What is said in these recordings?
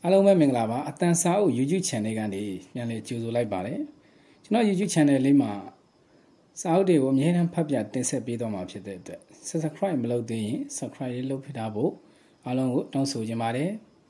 အားလုံးပဲမင်္ဂလာပါအတန်စာအုပ် YouTube channel ကနေပြန်လည်ကြိုဆိုလိုက်ပါတယ်ကျွန်တော် YouTube channel လေးမှာစာအုပ်တွေကိုအမြဲတမ်းဖတ်ပြတင်ဆက်ပေးတော့မှာဖြစ်တဲ့အတွက် Subscribe မလုပ်သေးရင် Subscribe လေးလုပ်ဖြစ်တာဖို့အားလုံးကိုတောင်းဆိုချင်ပါတယ်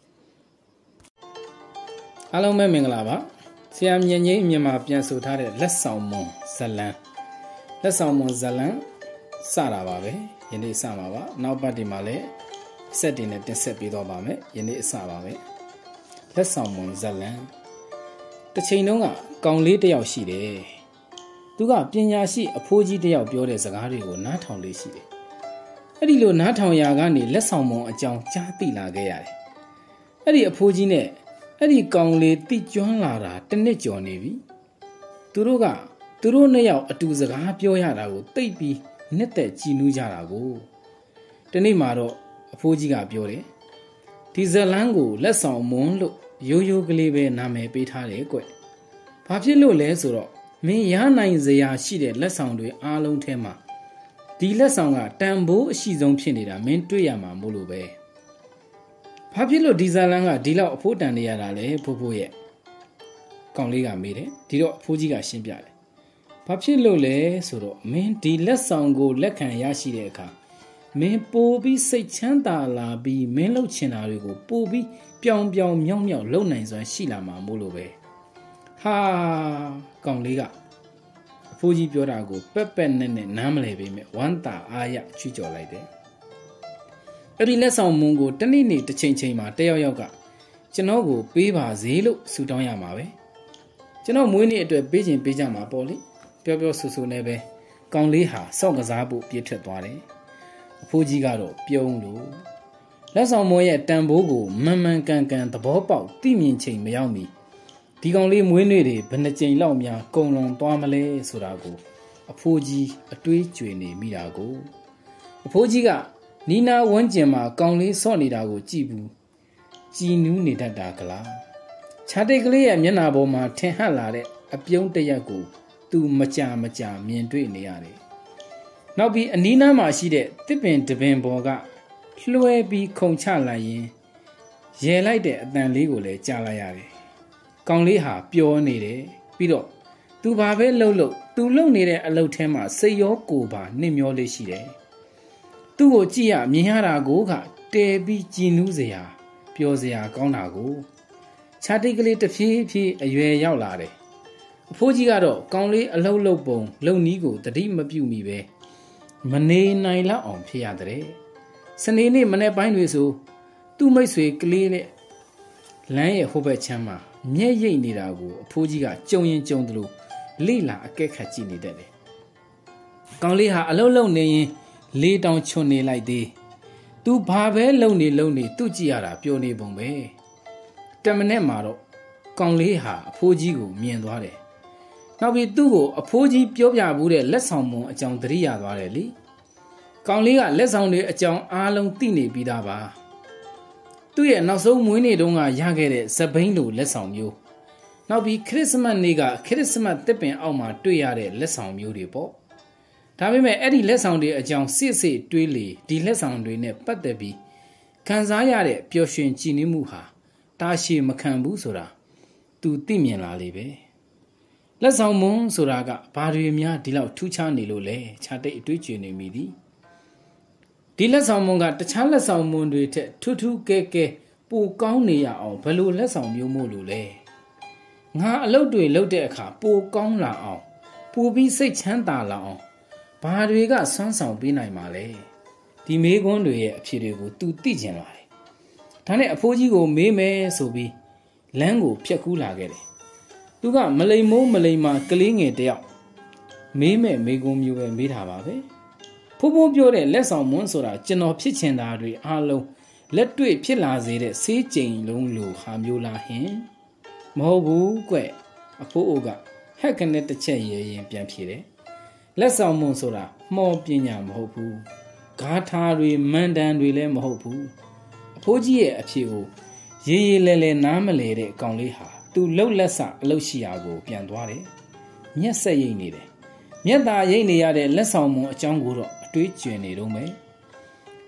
အားလုံးပဲမင်္ဂလာပါဆရာမြင့်ကြီးမြန်မာပြန်ဆိုထားတဲ့လက်ဆောင်မွန်ဇလံလက်ဆောင်မွန်ဇလံစတာပါပဲယနေ့စမှာပါနောက်ပတ်ဒီမှာလည်းဆက်တင်နဲ့တင်ဆက်ပေးတော့ပါမယ်ယနေ့အစပါပဲလက်ဆောင်မွန်ဇလံတစ်ချိန်တုန်းကကောင်လေးတစ်ယောက်ရှိတယ်သူကပညာရှိအဖိုးကြီးတစ်ယောက်ပြောတဲ့စကားတွေကိုနားထောင်လေးရှိတယ်အဲ့ဒီလိုနားထောင်ရာကနေလက်ဆောင်မွန်အကြောင်းကြားသိလာခဲ့ရတယ်အဲ့ဒီအဖိုးကြီးနဲ့အဲ့ဒီကောင်လေးတိကျွမ်းလာတာတစ်နှစ်ကျော်နေပြီသူတို့နှစ်ယောက်အတူစကားပြောရတာကိုသိပ်ပြီးနှစ်သက်ကြည်နူးကြတာကိုဒီနေ့မှာတော့အဖိုးကြီးကပြောတယ်ဒီဇလန်းကိုလက်ဆောင်မွန်လို့ရိုးရိုးကလေးပဲနာမည်ပေးထားတယ်ကွ။ဘာဖြစ်လို့လဲဆိုတော့မင်းရနိုင်စရာရှိတဲ့လက်ဆောင်တွေအားလုံးထဲမှာဒီလက်ဆောင်ကတန်ဖိုးအရှိဆုံးဖြစ်နေတာမင်းတွေ့ရမှာမို့လို့ပဲ။ဘာဖြစ်လို့ဒီဇလန်းကဒီလောက်အဖိုးတန်နေရတာလဲဖိုးဖိုးရဲ့။ကောင်လေးကမေးတယ်။ဒီတော့အဖိုးကြီးကရှင်းပြတယ်။ဘာဖြစ်လို့လဲဆိုတော့မင်းဒီလက်ဆောင်ကိုလက်ခံရရှိတဲ့အခါမင်းပိုပြီးစိတ်ချမ်းသာလာပြီးမင်းလှုပ်ချင်တာတွေကိုပိုပြီးပြောင်ပြောင်မြောက်မြောက်လုပ်နိုင်စွမ်းရှိလာမှာမို့လို့ပဲဟာကောင်လေးကအဖိုးကြီးပြောတာကိုပက်ပက်နဲ့နားမလည်ပေမဲ့ဝမ်းသာအားရချွေးကြော်လိုက်တယ်အဲ့ဒီလက်ဆောင်မွန်ကိုတနေ့နေ့တစ်ချိန်ချိန်မှာတယောက်ကကျွန်တော်ကိုပေးပါစေလို့ဆုတောင်းရမှာပဲကျွန်တော်မွေးနေ့အတွက်ပေးခြင်းပေးကြမှာပေါ့လေပြောပြောဆူဆူနဲ့ပဲကောင်လေးဟာစောင့်ကစားဖို့ပြေးထွက်သွားတယ်အဖိုးကြီးကတော့ပြုံးလို့လက်ဆောင်မွန်ရဲ့တန်ဖိုးကိုမှန်မှန်ကန်ကန်သဘောပေါက်သိမြင်ချိန်မရောက်မီဒီကောင်လေးမွေးနေ့တွေဘယ်နှကြိမ်လောက်များကုံလွန်သွားမလဲဆိုတာကိုအဖိုးကြီးအတွေးကြွေနေမိတာကိုအဖိုးကြီးကနီနာဝန်းကျင်မှာကောင်လေးဆော့နေတာကိုကြည့်ဘူးကြည်နူးနေတတ်တာကလားခြာတိတ်ကလေးရဲ့မျက်နှာပေါ်မှာထင်ဟပ်လာတဲ့အပြုံးတရက်ကိုသူမကြာမြင်တွေ့နေရတယ်နောက်ပြီးအနီးနားမှာရှိတဲ့တစ်ပင်တပင်ပေါ်ကလွှဲပြီးခုန်ချလိုက်ရင်ရဲလိုက်တဲ့အတန်လေးကိုလည်းကြားလိုက်ရတယ်။ကောင်လေးဟာပျော်နေတယ်ပြီးတော့သူဘာပဲလှုပ်သူလှုပ်နေတဲ့အလုပ်ထဲမှာစိတ်ရောကိုယ်ပါနှိမ့်မျောလေးရှိတယ်။သူ့ကိုကြည့်ရမြင်ရတာကိုကတဲပြီးကြည်နူးစရာပျော်စရာကောင်းတာကိုခြာတိတ်ကလေးတစ်ဖြည်းဖြည်းအရွယ်ရောက်လာတယ်။အဖိုးကြီးကတော့ကောင်လေးအလှုပ်လှုပ်ပုံလုံနီးကိုတတိမပြုတ်မိပဲမနေနိုင်လောက်အောင်ဖြစ်ရတဲ့စနေနေ့မနေ့ပိုင်းတွေဆိုသူ့မိတ်ဆွေကလေးနဲ့လမ်းရဲ့ဟိုဘက်ချမ်းမှာမျက်ရိပ်နေတာကိုအဖိုးကြီးကကြုံရင်ကြုံတယ်လို့လိလာအကဲခတ်ကြည့်နေတတ်တယ်။ကောင်လေးဟာအလုံးလုံးနေရင်လေးတောင်ချွတ်နေလိုက်သေး။ तू ဘာပဲလုံနေသူ့ကြည့်ရတာပျော်နေပုံပဲ။တမနဲ့မှာတော့ကောင်လေးဟာအဖိုးကြီးကိုမြင်သွားတယ်။နောက်ပြီးသူ့ကိုအဖိုးကြီးပြောပြဘူးတဲ့လက်ဆောင်မွန်အကြောင်းသတိရသွားတယ်လေ။ကောင်လေးကလက်ဆောင်တွေအကြောင်းအားလုံးသိနေပြီးသားပါသူ့ရဲ့နောက်ဆုံးမွေးနေ့တုန်းကရခဲ့တဲ့ဇဘိန်းလိုလက်ဆောင်မျိုးနောက်ပြီးခရစ်စမတ်နေ့ကခရစ်စမတ်တစ်ပင်အောက်မှာတွေ့ရတဲ့လက်ဆောင်မျိုးတွေပေါ့ဒါပေမဲ့အဲ့ဒီလက်ဆောင်တွေအကြောင်းစစ်တွေးလေဒီလက်ဆောင်တွေနဲ့ပတ်သက်ပြီးခံစားရတဲ့ပျော်ရွှင်ကြည်နူးမှုဟာတာရှည်မခံဘူးဆိုတာသူသိမြင်လာလေပဲလက်ဆောင်မွန်ဆိုတာကဘာတွေများဒီလောက်ထူးခြားနေလို့လဲခြာတိတ်အတွေးကျွေနေမိသည်ဒီလက်ဆောင်မွန်ကတခြားလက်ဆောင်မွန်တွေထက်ထူးထူးကဲကဲပိုကောင်းနေရအောင်ဘယ်လိုလက်ဆောင်မျိုးမို့လို့လဲငါအလုပ်တွေလုပ်တဲ့အခါပိုကောင်းလာအောင်ပိုပြီးစိတ်ချမ်းသာလာအောင်ဘာတွေကစွမ်းဆောင်ပေးနိုင်မှာလဲဒီမေးခွန်းတွေရဲ့အဖြေတွေကို तू သိကျင်လာတယ်ဒါနဲ့အဖိုးကြီးကိုမေးမယ်ဆိုပြီးလမ်းကိုဖြတ်ကူးလာခဲ့တယ်သူကမလိမ်မိုးမလိမ်မာကလေးငယ်တယောက်မေးမဲ့မေးခွန်းမျိုးပဲမေးတာပါပဲဖိုးဖိုးပြောတဲ့လက်ဆောင်မွန်းဆိုတာကျွန်တော်ဖြစ်ချင်တာတွေအားလုံးလက်တွေ့ဖြစ်လာစေတဲ့ဆေးကြိမ်လုံးလိုဟာမျိုးလားဟင်မဟုတ်ဘူးကွအဖိုးအိုကဟက်ကနေတစ်ချက်ရဲရင်ပြန်ဖြေတယ်လက်ဆောင်မွန်းဆိုတာမှောပညာမဟုတ်ဘူးဂါထာတွေမန္တန်တွေလည်းမဟုတ်ဘူးအဖိုးကြီးရဲ့အဖြေကိုရေးလဲနားမလဲတဲ့အကောင်လေးဟာသူလှုပ်လက်စအလုပ်ရှိရာကိုပြန်သွားတယ်မျက်ဆက်ရိပ်နေတယ်မျက်ตาရိပ်နေရတဲ့လက်ဆောင်မွန်းအကြောင်းကိုတော့တွေးကျွင်နေတော့မယ်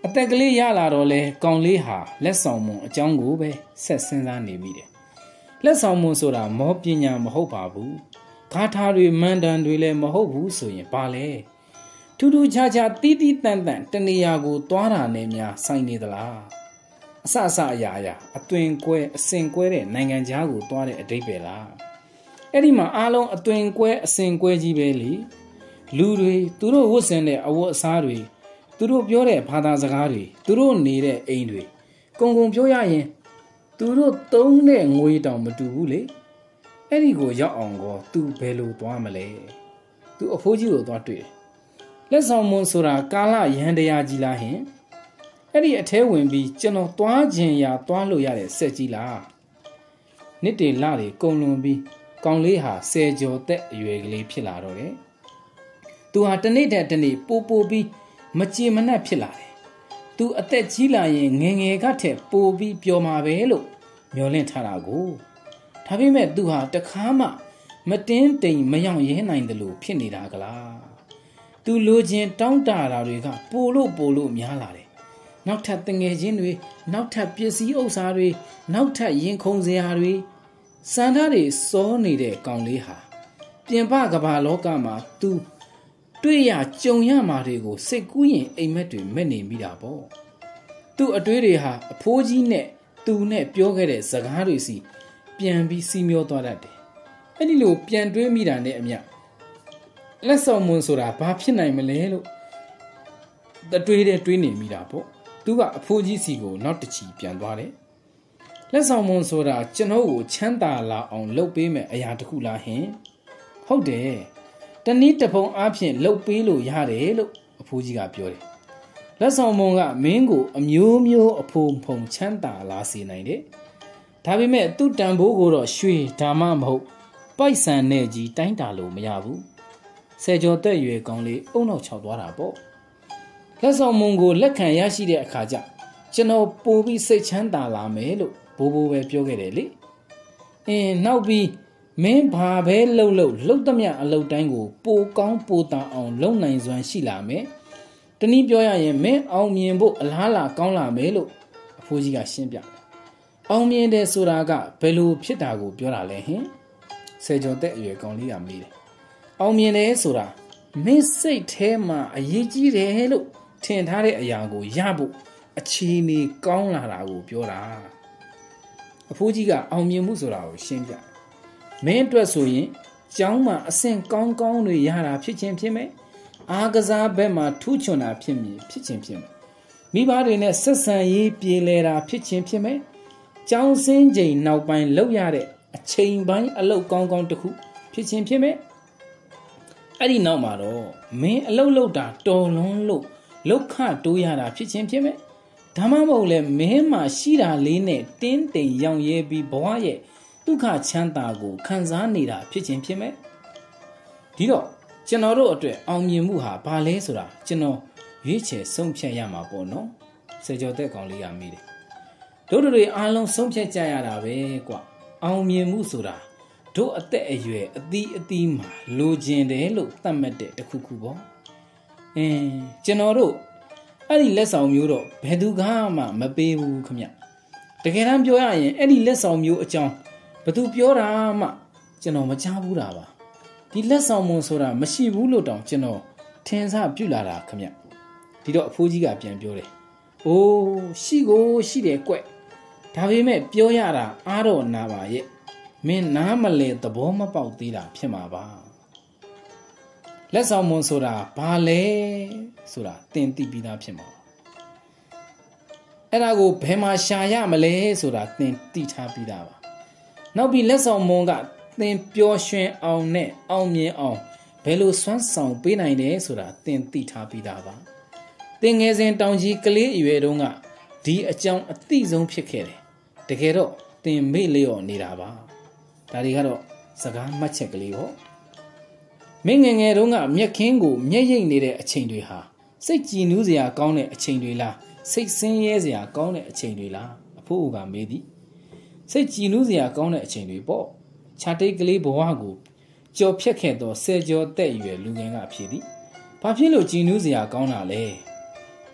အသက်ကလေးရလာတော့လေကောင်လေးဟာလက်ဆောင်မွန်အကြောင်းကိုပဲဆက်စဉ်းစားနေမိတယ်လက်ဆောင်မွန်ဆိုတာမောပညာမဟုတ်ပါဘူးဂါထာတွေမန္တန်တွေလည်းမဟုတ်ဘူးဆိုရင်ပါလေထူးထူးခြားခြားတီးတီးတန့်တန့်တနေရာကိုသွားတာနဲ့များဆိုင်နေသလားအစအရာအသွင်ကွဲအစင်ကွဲတဲ့နိုင်ငံခြားကိုသွားတဲ့အဓိပ္ပာယ်လားအဲ့ဒီမှာအားလုံးအသွင်ကွဲအစင်ကွဲကြီးပဲလေလူတွေသူတို့ဝတ်ဆင်တဲ့အဝတ်အစားတွေသူတို့ပြောတဲ့ဘာသာစကားတွေသူတို့နေတဲ့အိမ်တွေကုံပြောရရင်သူတို့သုံးတဲ့ငွေတောင်မတူဘူးလေအဲ့ဒီကိုရောက်အောင်ကောသူဘယ်လိုသွားမလဲသူအဖိုးကြီးကိုသွားတွေ့တယ်လက်ဆောင်မွန်ဆိုတာကာလရန်တရားကြီးလားဟင်အဲ့ဒီအထဲဝင်ပြီးကျွန်တော်သွားခြင်းရာသွားလို့ရတဲ့စက်ကြီးလားနှစ်တေလတွေကုံလွန်ပြီးကောင်လေးဟာဆယ်ကျော်သက်အရွယ်ကလေးဖြစ်လာတော့တယ်သူဟာတနေ့တည်းတနေ့ပိုပြီးမကြည်မနှက်ဖြစ်လာတယ်သူအသက်ကြီးလာရင်ငယ်ငယ်ကထက်ပိုပြီးပျော်မှာပဲလို့မျှော်လင့်ထားတာကိုဒါပေမဲ့သူဟာတခါမှမတင်းတိမ်မယောင်ရဲနိုင်တယ်လို့ဖြစ်နေတာကလားသူလိုချင်တောင်းတတာတွေကပိုလို့များလာတယ်နောက်ထပ်တငယ်ချင်းတွေနောက်ထပ်ပစ္စည်းဥစ္စာတွေနောက်ထပ်ရင်ခုန်စရာတွေစံထားတွေစောနေတဲ့ကောင်လေးဟာပြင်ပကဘာလောကမှာသူတွေ့ရကြုံရမှာတွေကိုစိတ်ကူးရင်အိမ်မက်တွေမဲ့နေမိတာပေါ့သူ့အတွေးတွေဟာအဖိုးကြီးနဲ့သူနဲ့ပြောခဲ့တဲ့စကားတွေစီပြန်ပြီးစီမျောသွားတတ်တယ်အဲ့ဒီလိုပြန်တွေးမိတာနဲ့အမျှလက်ဆောင်မွန်ဆိုတာဘာဖြစ်နိုင်မလဲလို့တွေးနေမိတာပေါ့သူကအဖိုးကြီးစီကိုနောက်တစ်ချီပြန်သွားတယ်လက်ဆောင်မွန်ဆိုတာကျွန်တော်ကိုချမ်းသာလာအောင်လုပ်ပေးမယ်အရာတစ်ခုလားဟင်ဟုတ်တယ်တနည်းတစ်ပုံအားဖြင့်လုပ်ပေးလို့ရတယ်လို့အဖိုးကြီးကပြောတယ်လက်ဆောင်မွန်ကမင်းကိုအမျိုးအဖုံဖုံချမ်းသာလာစေနိုင်တယ်ဒါပေမဲ့သူ့တန်ဖိုးကိုတော့ရွှေဒါမှမဟုတ်ပိုက်ဆံနဲ့ကြီးတိုင်းတာလို့မရဘူးဆယ်ကျော်သက်ရွယ်ကောင်းလေးအုံနောက်ချောက်သွားတာပေါ့လက်ဆောင်မွန်ကိုလက်ခံရရှိတဲ့အခါကျကျွန်တော်ပိုပြီးစိတ်ချမ်းသာလာမယ်လို့ဘိုးပဲပြောခဲ့တယ်လေနောက်ပြီးမင်းဘာပဲလှုပ်သမျှအလုပ်တိုင်းကိုပိုကောင်းပိုတာအောင်လုပ်နိုင်စွမ်းရှိလာမယ်တနည်းပြောရရင်မင်းအောင်မြင်ဖို့အလားလာကောင်းလာမယ်လို့အဖိုးကြီးကရှင်းပြတယ်အောင်မြင်တယ်ဆိုတာကဘယ်လိုဖြစ်တာကိုပြောတာလဲဟင်ဆယ်ကျော်သက်အရွယ်ကောင်းလေးကမေးတယ်အောင်မြင်တယ်ဆိုတာမင်းစိတ်ထဲမှာအရေးကြီးတယ်လို့ထင်ထားတဲ့အရာကိုရဖို့အခြေအနေကောင်းလာတာကိုပြောတာအဖိုးကြီးကအောင်မြင်မှုဆိုတာကိုရှင်းပြမင်းအတွက်ဆိုရင်ကျောင်းမှာအဆင့်ကောင်းတွေရတာဖြစ်ခြင်းဖြစ်မယ်အားကစားဘက်မှာထူးချွန်တာဖြစ်ခြင်းဖြစ်မယ်မိဘတွေနဲ့ဆက်ဆံရေးပြေလည်တာဖြစ်ခြင်းဖြစ်မယ်ကျောင်းစင်းချိန်နောက်ပိုင်းလောက်ရတဲ့အချိန်ပိုင်းအလုပ်ကောင်းတစ်ခုဖြစ်ခြင်းဖြစ်မယ်အဲ့ဒီနောက်မှာတော့မင်းအလုပ်လုပ်တာတော်လွန်းလို့လောက်ခတိုးရတာဖြစ်ခြင်းဖြစ်မယ်ဒါမှမဟုတ်လဲမင်းမှာရှိတာလေးနဲ့တင်းတိမ်ရောင်ရဲပြီးဘဝရဲ့ဒုက္ခချမ်းသာကိုခံစားနေတာဖြစ်ခြင်းဖြစ်မယ်ဒီတော့ကျွန်တော်တို့အတွက်အောင်မြင်မှုဟာဘာလဲဆိုတာကျွန်တော်ရွေးချယ်ဆုံးဖြတ်ရမှာပေါ့နော်ဆယ်ကျော်သက်ကောင်လေးကမိတယ်တို့တွေအားလုံးဆုံးဖြတ်ကြရတာပဲကွအောင်မြင်မှုဆိုတာတို့အသက်အရွယ်အသီးမှာလိုချင်တယ်လို့သတ်မှတ်တဲ့တစ်ခုခုပေါ့ကျွန်တော်တို့အဲ့ဒီလက်ဆောင်မျိုးတော့ဘယ်သူမှမပေးဘူးခမတကယ်တမ်းပြောရရင်အဲ့ဒီလက်ဆောင်မျိုးအကြောင်းဘသူပြောတာမှကျွန်တော်မကြားဘူးတာပါဒီလက်ဆောင်မွန်ဆိုတာမရှိဘူးလို့တောင်ကျွန်တော်ထင်စပြုလာတာခမဒီတော့အဖိုးကြီးကပြန်ပြောတယ်အိုးရှိတယ်ကွဒါပေမဲ့ပြောရတာအားတော့နာပါရဲ့မင်းနားမလဲသဘောမပေါက်သေးတာဖြစ်မှာပါလက်ဆောင်မွန်ဆိုတာဘာလဲဆိုတာသင်သိပြီးသားဖြစ်မှာအဲ့ဒါကိုဘယ်မှာရှာရမလဲဆိုတာသင်သိထားပြီးသားပါနောက်ပြီးလက်ဆောင်မွန်ကသင်ပျော်ရွှင်အောင်နဲ့အောင်မြင်အောင်ဘယ်လိုစွမ်းဆောင်ပေးနိုင်တယ်ဆိုတာသင်သိထားပြီးသားပါသင်ငယ်စဉ်တောင်ကြီးကလေးအရွယ်တုန်းကဒီအကြောင်းအသိဆုံးဖြစ်ခဲ့တယ်တကယ်တော့သင်မေ့လျော့နေတာပါဒါတွေကတော့စကားမှတ်ချက်ကလေးပေါ့မင်းငယ်တုန်းကမျက်ခင်းကိုမျက်ရိပ်နေတဲ့အချိန်တွေဟာစိတ်ကြည်နူးစရာကောင်းတဲ့အချိန်တွေလားစိတ်ဆင်းရဲစရာကောင်းတဲ့အချိန်တွေလားအဖိုးကမေးသည်စိတ်ကြည်နူးစရာကောင်းတဲ့အချိန်တွေပေါ့ခြာတိတ်ကလေးဘဝကိုကြော်ဖြတ်ခဲ့သောဆယ်ကျော်သက်ရွယ်လူငယ်ကဖြေသည်ဘာဖြစ်လို့ကြည်နူးစရာကောင်းတာလဲ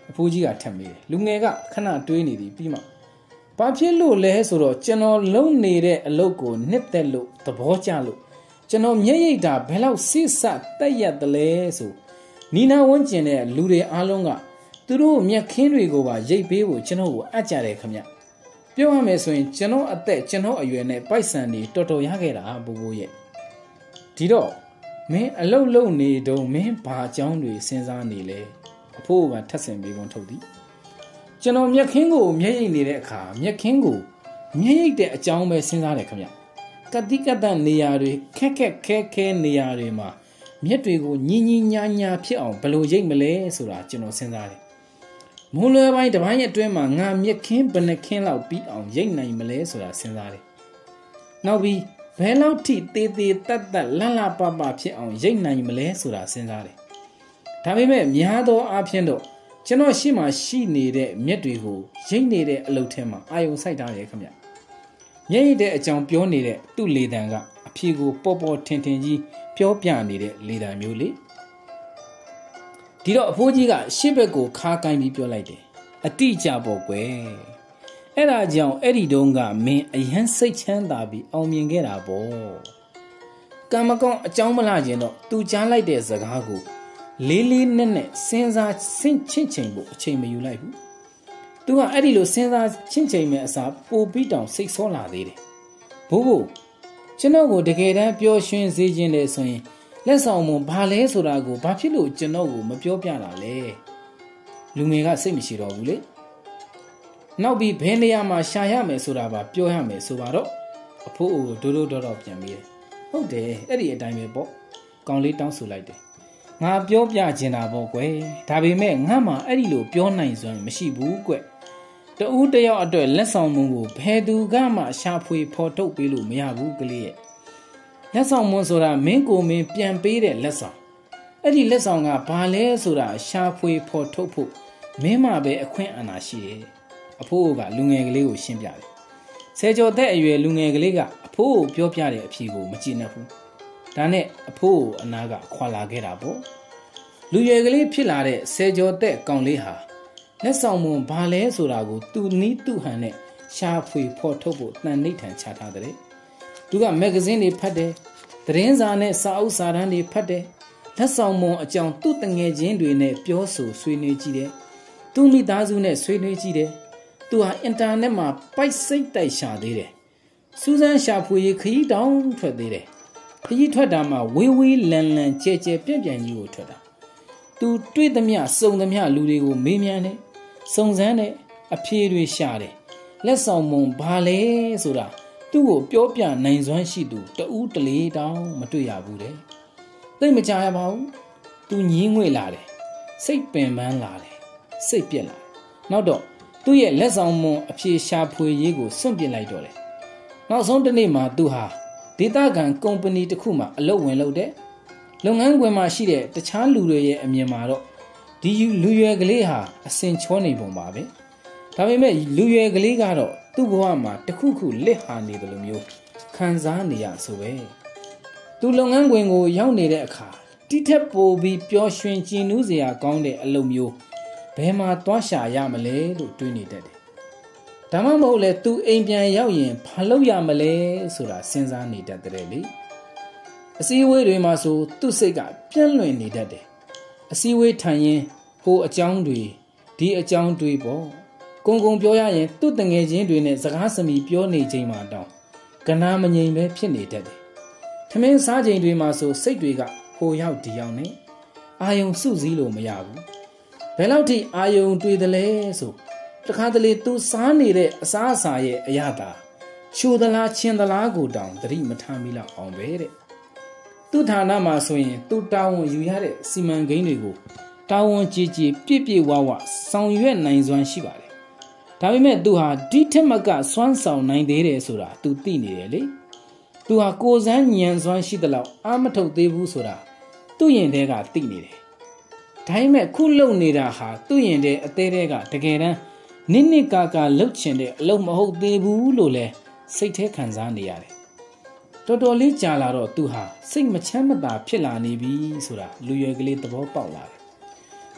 အဖိုးကြီးကထပ်မိတယ်လူငယ်ကခဏတွေးနေသည်ပြီးမှဘာဖြစ်လို့လဲဆိုတော့ကျွန်တော်လုံနေတဲ့အလုပ်ကိုနှစ်သက်လို့သဘောကျလို့ကျွန်တော်မျက်ရည်တာဘယ်လောက်စိစတက်ရက်တလဲဆိုနီနာဝန်းကျင်တဲ့လူတွေအားလုံးကသူတို့မျက်ခင်းတွေကိုပါရိပ်ပေးဖို့ကျွန်တော်ကိုအပ်ကြတယ်ခင်ဗျပြောရမယ်ဆိုရင်ကျွန်တော်အသက်ကျွန်တော်အရွယ်နဲ့ပိုက်ဆံတွေတော်တော်ရခဲ့တာဘိုးဘိုးရဲ့ဒီတော့မင်းအလုပ်လုပ်နေတုန်းမင်းဘာအကြောင်းတွေစဉ်းစားနေလဲအဖိုးကထပ်ဆင်ပြီးကုန်ထုတ်သည်ကျွန်တော်မျက်ခင်းကိုမျက်ရည်နေတဲ့အခါမျက်ခင်းကိုမျက်ရည်တဲ့အကြောင်းပဲစဉ်းစားတယ်ခင်ဗျကတိကတနေရာတွေခက်ခဲနေရာတွေမှာမျက်တွေကိုညင်ညာဖြစ်အောင်ဘယ်လိုရိပ်မလဲဆိုတာကျွန်တော်စဉ်းစားတယ်မွန်လွယ်ပိုင်းတစ်ပိုင်းအတွင်းမှာငါမျက်ခင်းဘယ်နှခင်းလောက်ပြီးအောင်ရိပ်နိုင်မလဲဆိုတာစဉ်းစားတယ်နောက်ပြီးဘယ်လောက်ထိသေးတက်လန့်ပပဖြစ်အောင်ရိပ်နိုင်မလဲဆိုတာစဉ်းစားတယ်ဒါပေမဲ့များသောအားဖြင့်တော့ကျွန်တော်ရှေ့မှာရှိနေတဲ့မျက်တွေကိုရိပ်နေတဲ့အလုပ်ထဲမှာအာယုံစိုက်ထားတယ်ခင်ဗျမျက်ရည်တဲ့အကြောင်းပြောနေတဲ့သူ့လေတံကအဖြေကိုပေါ်ထင်ကြီးပြောပြနေတဲ့လေတံမျိုးလေဒီတော့အဖိုးကြီးကရှေ့ဘက်ကိုခါကိုင်းပြီးပြောလိုက်တယ်အတိအကျပေါ့ကွယ်အဲ့ဒါကြောင့်အဲ့ဒီတုန်းကမင်းအယမ်းစိတ်ချမ်းသာပြီးအောင်မြင်ခဲ့တာပေါ့ကံမကောင်းအကြောင်းမလှခြင်းတော့သူကြားလိုက်တဲ့စကားကိုလေးနဲ့စဉ်းစားချင့်ချိန်ဖို့အချိန်မယူလိုက်ဘူးသူကအဲ့ဒီလိုစဉ်းစားချင့်ချိန်မဲ့အစားပိုပြီးတောင်စိတ်ဆောလာသေးတယ်ဘိုးကျွန်တော်ကိုတကယ်တမ်းပျော်ရွှင်စေခြင်းလေဆိုရင်လက်ဆောင်မွန်ဘာလဲဆိုတာကိုဘာဖြစ်လို့ကျွန်တော်ကိုမပြောပြတာလဲလူငယ်ကစိတ်မရှိတော့ဘူးလေနောက်ပြီးဘယ်နေရာမှာရှာရမယ်ဆိုတာပါပြောရမယ်ဆိုပါတော့အဖိုးအိုဒိုတော့ပြန်ပြီးတယ်ဟုတ်တယ်အဲ့ဒီအတိုင်းပဲပေါ့ကောင်လေးတောင်းဆိုလိုက်တယ်ငါပြောပြချင်တာပေါ့ကွယ်ဒါပေမဲ့ငါမှအဲ့ဒီလိုပြောနိုင်စွမ်းမရှိဘူးကွတဦးတယောက်အတွက်လက်ဆောင်မွန်ကိုဘယ်သူကမှရှာဖွေဖော်ထုတ်ပေးလို့မရဘူးကလေးရဲ့လက်ဆောင်မွန်ဆိုတာမင်းကိုမင်းပြန်ပေးတဲ့လက်ဆောင်အဲ့ဒီလက်ဆောင်ကဘာလဲဆိုတာရှာဖွေဖော်ထုတ်ဖို့မင်းမှပဲအခွင့်အာဏာရှိတယ်အဖိုးကလူငယ်ကလေးကိုရှင်းပြတယ်ဆယ်ကျော်သက်အရွယ်လူငယ်ကလေးကအဖိုးကိုပြောပြတဲ့အဖြေကိုမကြည့်နဲ့ဘူးဒါနဲ့အဖိုးအနာကခွာလာခဲ့တာပေါ့လူရွယ်ကလေးဖြစ်လာတဲ့ဆယ်ကျော်သက်ကောင်လေးဟာလက်ဆောင်မွန်ဘာလဲဆိုတာကိုသူနီးသူ့ဟန်နဲ့ရှာဖွေဖော်ထုတ်ဖို့တန်နှိပ်ထန်ချထားတဲ့သူကမဂ္ဂဇင်းတွေဖတ်တယ်သတင်းစာနဲ့စာအုပ်စာတမ်းတွေဖတ်တယ်လက်ဆောင်မွန်အကြောင်းသူ့တငယ်ချင်းတွေနဲ့ပြောဆိုဆွေးနွေးကြည့်တယ်သူ့မိသားစုနဲ့ဆွေးနွေးကြည့်တယ်သူဟာအင်တာနက်မှာပိုက်စိတ်တိုက်ရှာသေးတယ်စူးစမ်းရှာဖွေရေးခရီးတောင်ထွက်သေးတယ်ခရီးထွက်တာမှာဝေးလန်ကြဲပြန့်ကြီးကိုထွက်တာသူတွေ့သမျှစုံသမျှလူတွေကိုမေးမြန်းတယ်စုံစမ်းတယ်အဖြေတွေရှာတယ်လက်ဆောင်မွန်ဘာလဲဆိုတာသူ့ကိုပြောပြနိုင်စွမ်းရှိသူတဦးတလေတောင်မတွေ့ရဘူးတဲ့သိမကြရပါဘူးသူညင်းငွေ့လာတယ်စိတ်ပင်ပန်းလာတယ်စိတ်ပြက်လာတယ်နောက်တော့သူ့ရဲ့လက်ဆောင်မွန်အဖြေရှာဖွေရေးကိုစွန့်ပစ်လိုက်တော့တယ်နောက်ဆုံးတစ်နေ့မှာသူဟာဒေသခံကုမ္ပဏီတစ်ခုမှာအလုပ်ဝင်လုပ်တယ်လုပ်ငန်းခွင်မှာရှိတဲ့တခြားလူတွေရဲ့အမြင်မှာတော့ဒီလူရွယ်ကလေးဟာအစင်ချောနေပုံပါပဲဒါပေမဲ့လူရွယ်ကလေးကတော့သူ့ဘဝမှာတခုခုလစ်ဟာနေတယ်လို့မျိုးခံစားနေရဆိုပဲသူလုပ်ငန်းခွင်ကိုရောက်နေတဲ့အခါတိထက်ပိုပြီးပျော်ရွှင်ကြည်နူးစရာကောင်းတဲ့အလုပ်မျိုးဘယ်မှာသွားရှာရမလဲလို့တွေးနေတတ်တယ်ဒါမှမဟုတ်လေသူအိမ်ပြန်ရောက်ရင်ဘာလုပ်ရမလဲဆိုတာစဉ်းစားနေတတ်တယ်လေအစည်းအဝေးတွေမှာဆိုသူ့စိတ်ကပြန့်လွင့်နေတတ်တယ်အစည်းအဝေးထိုင်ရင်ဟိုအကြောင်းတွေဒီအကြောင်းတွေပေါ့ကုံပြောရရင်သူ့တငယ်ချင်းတွေနဲ့စကားစမီပြောနေချိန်မှာတောင်ကနာမငြိမ်ပဲဖြစ်နေတတ်တယ်ထမင်းစားချိန်တွေမှာဆိုစိတ်တွေကဟိုရောက်ဒီရောက်နေအာယုံစုစည်းလို့မရဘူးဘယ်လောက်ထိအာယုံတွေ့တယ်လဲဆိုတခါတလေသူစားနေတဲ့အစားအစာရဲ့အရသာချိုသလားချင်းသလားကိုတောင်သတိမထားမိလောက်အောင်ပဲတဲ့သူ့ဌာနမှာဆိုရင်သူတာဝန်ယူရတဲ့စီမံကိန်းတွေကိုတာဝန်ကြီးပြည့်ဝဆောင်ရွက်နိုင်စွမ်းရှိပါတယ်ဒါပေမဲ့သူဟာဒီထက်မကစွမ်းဆောင်နိုင်သေးတယ်ဆိုတာသူသိနေတယ်လေသူဟာကိုယ်စမ်းဉာဏ်စွမ်းရှိသလောက်အာမထုတ်သေးဘူးဆိုတာသူ့ရင်ထဲကသိနေတယ်ဒါပေမဲ့ခုလုံနေတာဟာသူ့ရင်ထဲအသေးတဲကတကယ်တမ်းနစ်ကာလှုပ်ချင်တဲ့အလုပ်မဟုတ်သေးဘူးလို့လဲစိတ်ထဲခံစားနေရတယ်တော်တော်လေးကြာလာတော့သူဟာစိတ်မချမ်းမသာဖြစ်လာနေပြီဆိုတာလူရွယ်ကလေးသဘောပေါက်လာတယ်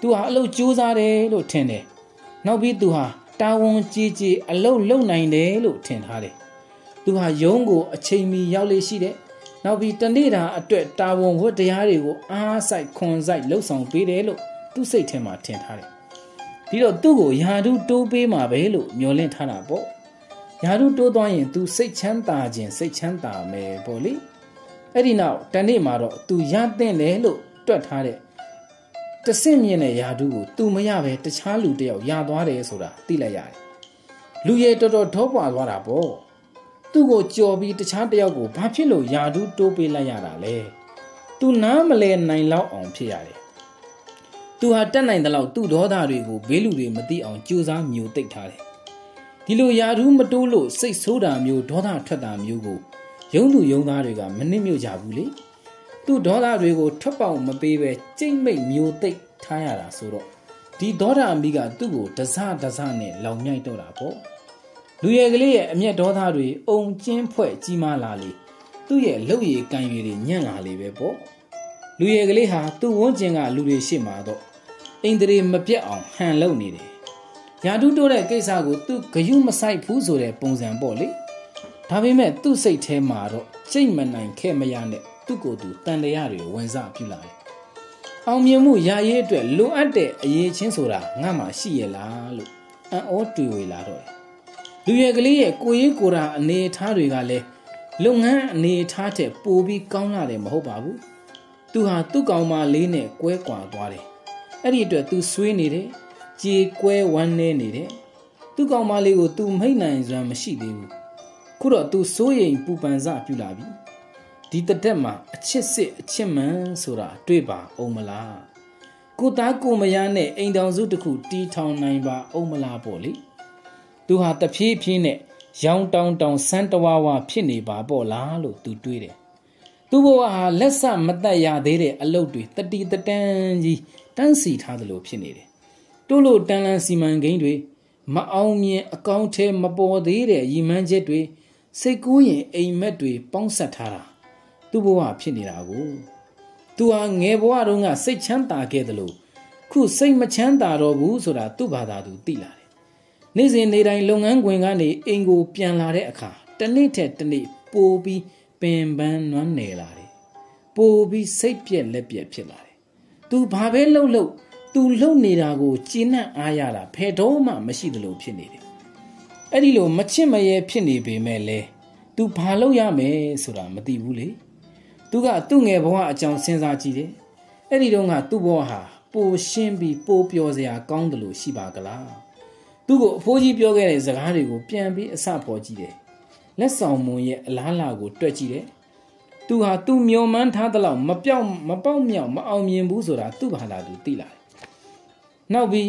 သူဟာအလုပ်ကြိုးစားတယ်လို့ထင်တယ်နောက်ပြီးသူဟာတာဝန်ကြီးကြီးအလုပ်လုပ်နိုင်တယ်လို့ထင်ထားတယ်သူဟာယုံကိုအချိန်မီရောက်လေရှိတယ်နောက်ပြီးတနေ့တာအတွက်တာဝန်ဝတ္တရားတွေကိုအားဆိုင်ခွန်ဆိုင်လှုပ်ဆောင်ပေးတယ်လို့သူ့စိတ်ထဲမှာထင်ထားတယ်ဒီတော့သူ့ကိုယာတုတိုးပေးမှာပဲလို့မျှော်လင့်ထားတာပေါ့ယာတုတိုးသွားရင်သူစိတ်ချမ်းသာခြင်းစိတ်ချမ်းသာမယ်ပေါ့လေအဲ့ဒီနောက်တနေ့မှာတော့သူရတဲ့တယ်လို့တွက်ထားတဲ့တဆင့်မြင့်တဲ့ယာတုကိုသူမရပဲတခြားလူတယောက်ရသွားတယ်ဆိုတာသိလိုက်ရတယ်လူရဲ့တော်တော်ထောပွားသွားတာပေါ့သူ့ကိုကြော်ပြီးတခြားတယောက်ကိုဘာဖြစ်လို့ယာတုတိုးပေးလိုက်ရတာလဲသူနားမလဲနိုင်လောက်အောင်ဖြစ်ရတယ်သူဟာတက်နိုင်တဲ့လောက်သူ့ဒေါသတွေကိုဘေးလူတွေမသိအောင်ကြိုးစားမျိုးသိပ်ထားတယ်ဒီလိုယာတုမတိုးလို့စိတ်ဆိုးတာမျိုးဒေါသထွက်တာမျိုးကိုယုံသူယုံသားတွေကမနစ်မြို့ကြဘူးလေသူ့ဒေါသတွေကိုထွက်ပေါက်မပေးပဲကြိတ်မိတ်မျိုးသိပ်ထားရတာဆိုတော့ဒီဒေါသအမိကသူ့ကိုတစနဲ့လောင်မြိုက်တော့တာပေါ့လူရဲ့ကလေးရဲ့အမျက်ဒေါသတွေအုံကျင်းဖွဲ့ကြီးမားလာလေသူ့ရဲ့လှုပ်ရည်ကန်ရည်တွေညံ့လာလေပဲပေါ့လူရဲ့ကလေးဟာသူ့ဝန်းကျင်ကလူတွေရှေ့မှာတော့အိန္ဒြေမပြတ်အောင်ဟန်လုပ်နေတယ်ယာတုတိုးတဲ့ကိစ္စကိုသူဂယုမဆိုင်ဘူးဆိုတဲ့ပုံစံပေါ့လေဒါပေမဲ့သူ့စိတ်ထဲမှာတော့စိတ်မနိုင်ခဲ့မရနဲ့သူ့ကိုယ်သူတန်တရားတွေဝင်စားပြုလာတယ်အောင်မြင်မှုရရေးအတွက်လိုအပ်တဲ့အရေးချင်းဆိုတာငါမှရှိရလားလို့အံ့ဩတွေဝေလာတော့တယ်လူရဲ့ကလေးရဲ့ကိုရေးကိုရာအနေထားတွေကလည်းလုပ်ငန်းအနေထားတဲ့ပိုပြီးကောင်းလာတယ်မဟုတ်ပါဘူးသူဟာသူ့ကောင်မလေးနဲ့ကွဲကွာသွားတယ်အဲ့ဒီအတွက်သူဆွေးနေတယ်ကြေကွဲဝမ်းနေနေတယ်သူ့ကောင်မလေးကိုသူမိတ်နိုင်စွမ်းမရှိသေးဘူးခုတော့သူစိုးရိမ်ပူပန်စပြုလာပြီဒီတက်မှာအချစ်စစ်အချစ်မှန်ဆိုတာတွေ့ပါအောင်မလားကိုသားကိုမယားနဲ့အိမ်တောင်စုတစ်ခုတီးထောင်နိုင်ပါအောင်မလားပေါ့လေသူဟာတဖြည်းဖြည်းနဲ့ရောင်တောင်စမ်းတဝါဝါဖြစ်နေပါပေါ့လားလို့သူတွေးတယ်သူ့ဘဝဟာလက်စမတက်ရသေးတဲ့အလုပ်တွေတတိတန်းကြီးတန်းစီထားသလိုဖြစ်နေတယ်တို့လို့တန်လန်စီမံကိန်းတွေမအောင်မြင်အကောင့်ထဲမပေါ်သေးတဲ့ရည်မှန်းချက်တွေစိတ်ကူးရင်အိမ်မက်တွေပေါင်းဆက်ထားတာသူ့ဘဝဖြစ်နေတာကိုသူဟာငယ်ဘဝတုန်းကစိတ်ချမ်းသာခဲ့တယ်လို့ခုစိတ်မချမ်းသာတော့ဘူးဆိုတာသူ့ဘာသာသူသိလာတယ်နေ့စဉ်နေ့တိုင်းလုပ်ငန်းခွင်ကနေအိမ်ကိုပြန်လာတဲ့အခါတစ်နေ့ထက်တစ်နေ့ပိုပြီးပင်ပန်းနွမ်းနယ်လာတယ်ပိုပြီးစိတ်ပြက်လက်ပြက်ဖြစ်လာတယ်သူဘာပဲလှုပ်သူလှုပ်နေတာကိုကျဉ်းနှံ့အားရတာဖယ်တော့မှမရှိသလိုဖြစ်နေတယ်အဲ့ဒီလိုမချစ်မရဲဖြစ်နေပေမဲ့လဲသူဘာလုပ်ရမယ်ဆိုတာမသိဘူးလေသူကသူ့ငယ်ဘဝအကြောင်းစဉ်းစားကြည့်တယ်အဲ့ဒီတော့ကသူ့ဘဝဟာပိုရှင်းပြီးပိုပျော်စရာကောင်းတယ်လို့ရှိပါကလားသူ့ကိုအဖိုးကြီးပြောခဲ့တဲ့စကားတွေကိုပြန်ပြီးအစပေါ်ကြည့်တယ်လက်ဆောင်မွန်ရဲ့အလားလာကိုတွက်ကြည့်တယ်သူဟာသူ့မျောမှန်းထားသလောက်မပေါက်မြောက်မအောင်မြင်ဘူးဆိုတာသူ့ဘာသာသူသိလာတယ်နောက်ပြီး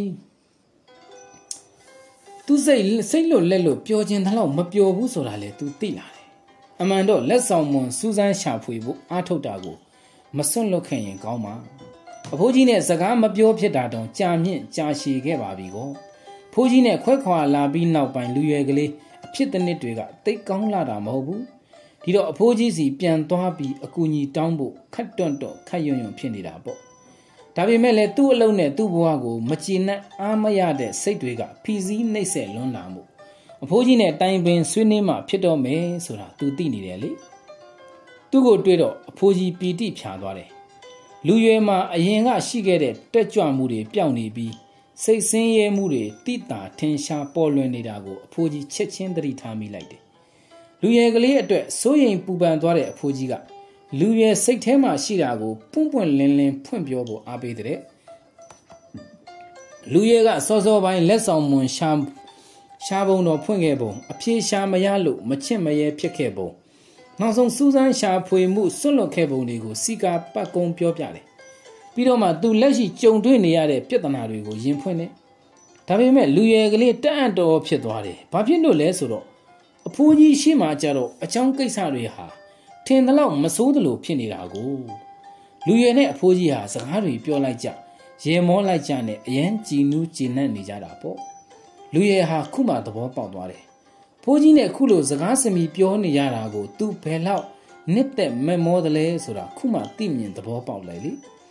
သူစိတ်လွတ်လက်လို့ပျော်ခြင်းတလောက်မပျော်ဘူးဆိုတာလေသူသိလာတယ်အမှန်တော့လက်ဆောင်မွန်စူးစမ်းရှာဖွေဖို့အားထုတ်တာကိုမစွန့်လွတ်ခဲ့ရင်ကောင်းပါအဖိုးကြီးနဲ့စကားမပြောဖြစ်တာတောင်ကြာမြင့်ကြာရှည်ခဲ့ပါပြီကောဖိုးကြီးနဲ့ခွဲခွာလာပြီးနောက်ပိုင်းလူရွယ်ကလေးအဖြစ်တစ်နှစ်တွေကတိတ်ကောင်းလာတာမဟုတ်ဘူးဒီတော့အဖိုးကြီးစီပြန်သွားပြီးအကူအညီတောင်းဖို့ခက်တွန့်တော့ခက်ယွံဖြစ်နေတာပေါ့ဒါပေမဲ့လည်းသူ့အလုံးနဲ့သူ့ဘဝကိုမကြည်နပ်အားမရတဲ့စိတ်တွေကဖီစည်းနှိပ်စက်လွန်းလာမှုအဖိုးကြီးနဲ့တိုင်ပင်ဆွေးနွေးမှဖြစ်တော့မယ်ဆိုတာသူသိနေတယ်လေသူ့ကိုတွေ့တော့အဖိုးကြီးပီတိဖြာသွားတယ်လူရွယ်မှာအရင်ကရှိခဲ့တဲ့တက်ကြွမှုတွေပျောက်နေပြီးစိတ်ဆင်းရဲမှုတွေတိတာထင်ရှားပေါ်လွင်နေတာကိုအဖိုးကြီးချက်ချင်းသတိထားမိလိုက်တယ်လူရွယ်ကလေးအတွက်စိုးရိမ်ပူပန်သွားတဲ့အဖိုးကြီးကလူရွယ်စိတ်ထဲမှာရှိတာကိုပွင့်လင်းဖွင့်ပြောဖို့အားပေးတဲ့လူရွယ်ကစောပိုင်းလက်ဆောင်မွန်ရှားပုံတော်ဖွင့်ခဲ့ပုံအပြေရှာမရလို့မချစ်မရဲဖြစ်ခဲ့ပုံနောက်ဆုံးစူးစမ်းရှာဖွေမှုဆွတ်လွတ်ခဲ့ပုံတွေကိုစီကာပတ်ကုံပြောပြတယ်ပြီးတော့မှသူလက်ရှိကြုံတွေ့နေရတဲ့ပြဿနာတွေကိုရင်ဖွင့်တယ်ဒါပေမဲ့လူရွယ်ကလေးတအံ့တော်ဖြစ်သွားတယ်ဘာဖြစ်လို့လဲဆိုတော့အဖိုးကြီးရှေ့မှာကြတော့အချောင်းကိစ္စတွေဟာထင်သလောက်မဆိုးသလိုဖြစ်နေတာကိုလူရွယ်နဲ့အဖိုးကြီးဟာစကားတွေပြောလိုက်ကြရေမောလိုက်ကြနဲ့အရန်ကြည်နူးကြည်နပ်နေကြတာပေါ့လူရွယ်ဟာခုမှသဘောပေါက်သွားတယ်ဖိုးကြီးနဲ့ခုလိုစကားစမီပြောနေရတာကိုသူဘယ်လောက်နှစ်သက်မက်မောတယ်လဲဆိုတာခုမှသိမြင်သဘောပေါက်လိုက်လေ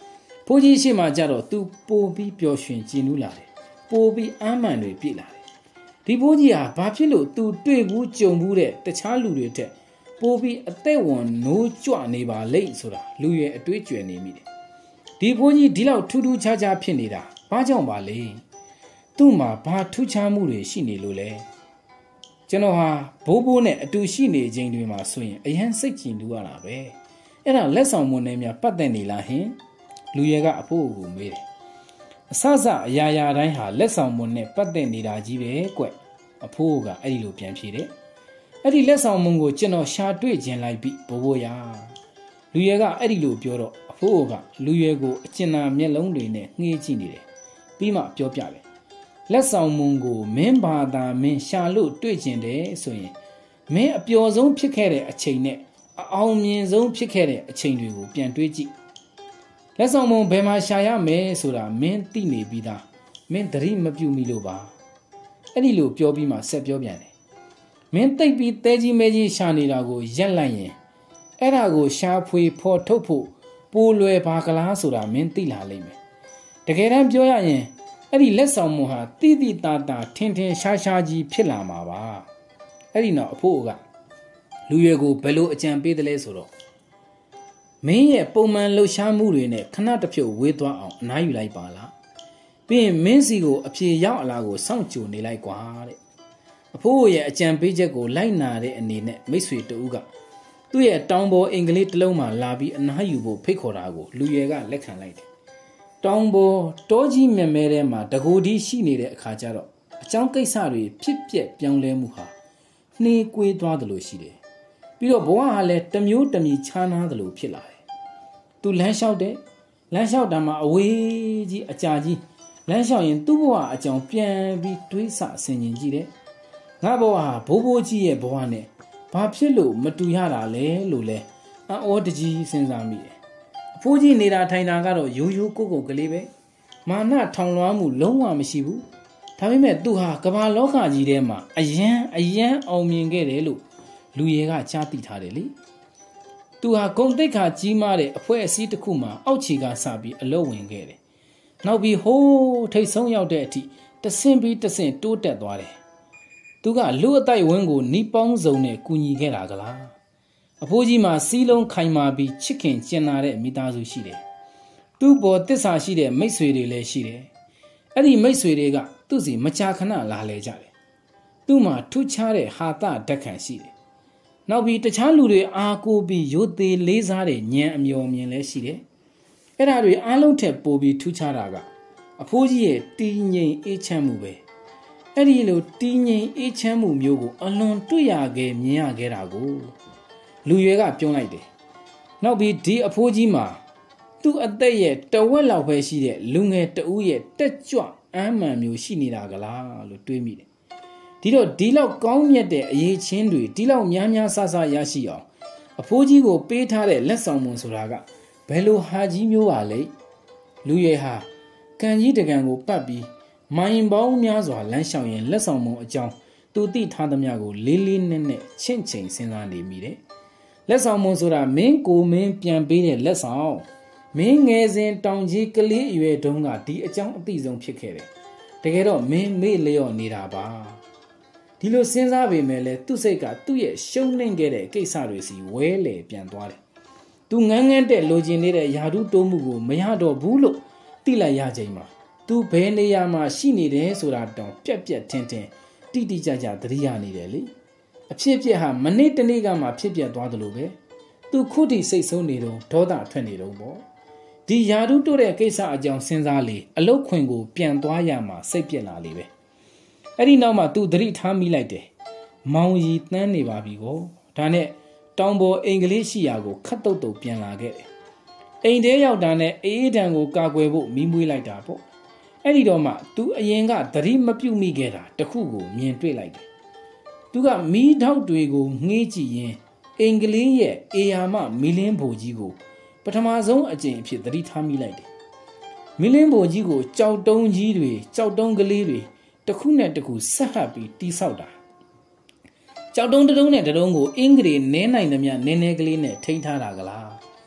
ဖိုးကြီးရှိမှကြတော့သူပိုပြီးပျော်ရွှင်ကြည်နူးလာတယ်ပိုပြီးအမ်းမှန်တွေပြည့်လာတယ်ဒီဖိုးကြီးဟာဘာဖြစ်လို့သူတွေ့ဘူးကြုံဘူးတဲ့တခြားလူတွေထက်ပိုပြီးအသက်ဝင်နိုးကြွနေပါလိမ့်ဆိုတာလူရဲ့အတွေးကျွယ်နေမိတယ်ဒီဖိုးကြီးဒီလောက်ထူးထူးခြားခြားဖြစ်နေတာဘာကြောင့်ပါလဲသူ့မှာဘာထူးခြားမှုတွေရှိနေလို့လဲကျွန်တော်ဟာဘိုးဘိုးနဲ့အတူရှိနေခြင်းတွေမှာဆိုရင်အရန်စိတ်ကြည်နူးရတာပဲအဲ့ဒါလက်ဆောင်မွန်နဲ့များပတ်သက်နေလားဟင်လူရဲကအဖိုးကိုမေးတယ်အဆအအရာရာတိုင်းဟာလက်ဆောင်မွန်နဲ့ပတ်သက်နေတာကြီးပဲကွအဖိုးကအဲ့ဒီလိုပြန်ဖြေတယ်အဲ့ဒီလက်ဆောင်မွန်ကိုကျွန်တော်ရှာတွေ့ခြင်းလိုက်ပြီဘိုးဘိုးရလူရဲကအဲ့ဒီလိုပြောတော့အဖိုးကလူရဲကိုအကျဉ်းနာမျက်လုံးတွေနဲ့ငှေးကြည့်နေတယ်ပြီးမှပြောပြတယ်လက်ဆောင်မွန်ကိုမင်းဘာသာမင်းရှာလို့တွေ့ကျင်တယ်ဆိုရင်မင်းအပျော်ဆုံးဖြစ်ခဲ့တဲ့အချိန်နဲ့အအောင်မြင်ဆုံးဖြစ်ခဲ့တဲ့အချိန်တွေကိုပြန်တွေးကြည့်လက်ဆောင်မွန်ဘယ်မှာရှာရမယ်ဆိုတာမင်းသိနေပြီးသားမင်းသတိမပြုမိလို့ပါအဲ့ဒီလိုပြောပြီးမှဆက်ပြောပြန်တယ်မင်းသိပ်ပြီးတဲကြီးမဲကြီးရှာနေတာကိုရက်လိုက်ရင်အဲ့ဒါကိုရှာဖွေဖော်ထုတ်ဖို့ပိုလွယ်ပါကလားဆိုတာမင်းသိလာလိမ့်မယ်တကယ်တမ်းပြောရရင်အဲ့ဒီလက်ဆောင်မွန်ဟာတိတိတာတာထင်ထင်ရှားရှားကြီးဖြစ်လာမှာပါအဲ့ဒီနောက်အဖိုးကလူရွယ်ကိုဘယ်လိုအကြံပေးတယ်လဲဆိုတော့မင်းရဲ့ပုံမှန်လှုပ်ရှားမှုတွေနဲ့ခဏတစ်ဖြုတ်ဝေးသွားအောင်အနားယူလိုက်ပါလားပြီးရင်မင်းစီကိုအဖြေရောက်အလားကိုစောင့်ကြိုနေလိုက်ကွာတဲ့အဖိုးရဲ့အကြံပေးချက်ကိုလိုက်နာတဲ့အနေနဲ့မိတ်ဆွေတဦးကသူ့ရဲ့တောင်ပေါ်အင်္ဂလိပ်တစ်လုံးမှာလာပြီးအနားယူဖို့ဖိတ်ခေါ်တာကိုလူရွယ်ကလက်ခံလိုက်တယ်တောင်ပေါ်တောကြီးမြက်မဲထဲမှာတကူဒီရှိနေတဲ့အခါကျတော့အကြောင်းကိစ္စတွေဖြစ်ပျက်ပြောင်းလဲမှုဟာနှေးကွေးသွားသလိုရှိတယ်ပြီးတော့ဘဝဟာလည်းတစ်မျိုးတစ်မျိုးခြားနားသလိုဖြစ်လာတယ်သူလမ်းလျှောက်တယ်လမ်းလျှောက်တာမှာအဝေးကြီးအကြာကြီးလမ်းလျှောက်ရင်သူ့ဘဝအကြောင်းပြန်ပြီးတွေးဆဆင်ခြင်ကြည့်တယ်ငါဘဝဟာဘိုးဘိုးကြီးရဲ့ဘဝနဲ့ဘာဖြစ်လို့မတူရတာလဲလို့လဲအံ့ဩတကြီးစဉ်းစားမိတယ်အဖိုးကြီးနေတာထိုင်တာကတော့ရိုးရိုးကိုကိုကလေးပဲမာနထောင်လွှမ်းမှုလုံးဝမရှိဘူးဒါပေမဲ့သူဟာကမ္ဘာလောကကြီးထဲမှာအယံအောင်မြင်ခဲ့တယ်လို့လူရဲကကြားသိထားတယ်လေသူဟာဂုဏ်သိက္ခာကြီးမားတဲ့အဖွဲ့အစည်းတစ်ခုမှာအောက်ခြေကစပြီးအလုပ်ဝင်ခဲ့တယ်နောက်ပြီးဟိုးထိတ်ဆုံးရောက်တဲ့အထိတဆင့်ပြီးတဆင့်တိုးတက်သွားတယ်သူကလူအတိုက်ဝင်းကိုနီးပေါင်းစုံနဲ့ကူညီခဲ့တာကလားအဖိုးကြီးမှာစီးလုံးခိုင်မာပြီးချစ်ခင်ကျင်နာတဲ့မိသားစုရှိတယ်သူ့ပေါ်တစ္ဆာရှိတဲ့မိတ်ဆွေတွေလည်းရှိတယ်အဲ့ဒီမိတ်ဆွေတွေကသူ့စီမကြာခဏလာလဲကြတယ်သူ့မှာထူးခြားတဲ့ဟာသဓာတ်ခံရှိတယ်နောက်ပြီးတခြားလူတွေအားကိုးပြီးရိုသေလေးစားတဲ့ဉာဏ်အမျှော်မြင်လည်းရှိတယ်အဲ့ဒါတွေအားလုံးထက်ပိုပြီးထူးခြားတာကအဖိုးကြီးရဲ့တည်ငြိမ်အေးချမ်းမှုပဲအဲ့ဒီလိုတည်ငြိမ်အေးချမ်းမှုမျိုးကိုအလွန်တွေ့ရခဲ့မြင်ရခဲ့တာကိုလူရွယ်ကပြောလိုက်တယ်နောက်ပြီးဒီအဖိုးကြီးမှာသူ့အသက်ရဲ့တဝက်လောက်ပဲရှိတဲ့လူငယ်တဦးရဲ့တက်ကြွအမ်းမှန်မျိုးရှိနေတာကလားလို့တွေးမိတယ်ဒီတော့ဒီလောက်ကောင်းမြတ်တဲ့အရေးချင်းတွေဒီလောက်များများဆဆရရှိအောင်အဖိုးကြီးကိုပေးထားတဲ့လက်ဆောင်မွန်ဆိုတာကဘယ်လိုဟာကြီးမျိုးပါလဲလူရဲဟာကံကြီးတကံကိုပတ်ပြီးမိုင်ပေါင်းများစွာလမ်းလျှောက်ရင်လက်ဆောင်မွန်အကြောင်းသူသိထားသမျှကိုလေးလေးနက်နက်ချင့်ချိန်စဉ်းစားနေမိတယ်လက်ဆောင်မွန်ဆိုတာမင်းကိုမင်းပြန်ပေးတဲ့လက်ဆောင်မင်းငယ်စဉ်တောင်ကြီးကလေးအရွယ်တုန်းကဒီအကြောင်းအသိဆုံးဖြစ်ခဲ့တယ်တကယ်တော့မင်းမေ့လျော့နေတာပါဒီလိုစဉ်းစားပေမဲ့လည်းသူ့စိတ်ကသူ့ရဲ့ရှုံးနှိမ့်ခဲ့တဲ့ကိစ္စတွေစီဝဲလေပြန်သွားတယ်သူငန်းငန်းတဲ့လိုချင်နေတဲ့ယာတုတိုးမှုကိုမရတော့ဘူးလို့သိလိုက်ရချိန်မှာသူဘယ်နေရာမှာရှိနေတယ်ဆိုတာတောင်ပြက်ပြက်ထင်းထင်းတိတိကျကျသတိရနေတယ်လေအဖြစ်ပြက်ဟာမနေ့တနေ့ကမှဖြစ်ပြက်သွားတယ်လို့ပဲသူခုထိစိတ်ဆိုးနေတော့ဒေါသထွက်နေတော့ပေါ့ဒီယာတုတိုးတဲ့ကိစ္စအကြောင်းစဉ်းစားလေအလုတ်ခွင်ကိုပြန်သွားရမှာစိတ်ပြက်လာလေပဲအဲ့ဒီနောက်မှာသူသတိထားမိလိုက်တယ်မောင်ရီတန်းနေပါပြီကိုဒါနဲ့တောင်ပေါ်အင်္ဂလိပ်ရှိရာကိုခတ်တုတ်တုတ်ပြန်လာခဲ့တယ်အိမ်ထဲရောက်တာနဲ့အေးဒံကိုကာကွယ်ဖို့မီးမွေးလိုက်တာပေါ့အဲ့ဒီတော့မှသူအရင်ကသတိမပြုမိခဲ့တာတခုကိုမြင်တွေ့လိုက်တယ်သူကမီးထောက်တွေကိုငှေးကြည့်ရင်အင်္ဂလိပ်ရဲ့အေယာမမီလင်းဘိုကြီးကိုပထမဆုံးအကြိမ်အဖြစ်သတိထားမိလိုက်တယ်မီလင်းဘိုကြီးကိုကြောက်တုံးကြီးတွေကြောက်တုံးကလေးတွေတစ်ခုနဲ့တစ်ခုဆက်ဟပ်ပြီးတိဆောက်တာကြောက်တုံးတုံးနဲ့တုံးကိုအင်္ဂလိပ်နဲနိုင်သမျှနည်းနည်းကလေးနဲ့ထိန်းထားတာကလားဒ